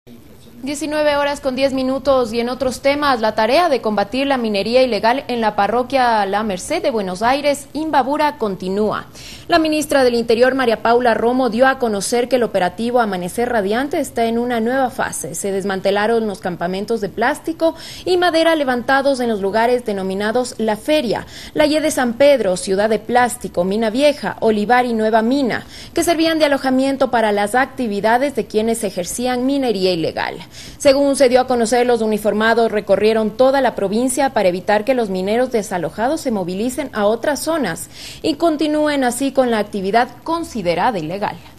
19:10 y en otros temas, la tarea de combatir la minería ilegal en la parroquia La Merced de Buenos Aires, Imbabura, continúa. La ministra del Interior, María Paula Romo, dio a conocer que el operativo Amanecer Radiante está en una nueva fase. Se desmantelaron los campamentos de plástico y madera levantados en los lugares denominados La Feria, La Y de San Pedro, Ciudad de Plástico, Mina Vieja, Olivar y Nueva Mina, que servían de alojamiento para las actividades de quienes ejercían minería ilegal. Según se dio a conocer, los uniformados recorrieron toda la provincia para evitar que los mineros desalojados se movilicen a otras zonas y continúen así con la actividad considerada ilegal.